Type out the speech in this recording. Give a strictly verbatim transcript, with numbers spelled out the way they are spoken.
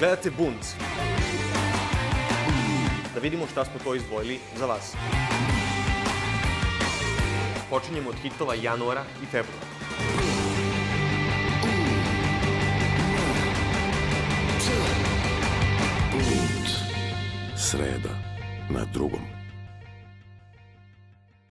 Gledate Bunt. Da vidimo šta smo to izdvojili za vas. Počinjemo od hitova januara i februara. Bunt. Sreda na drugom.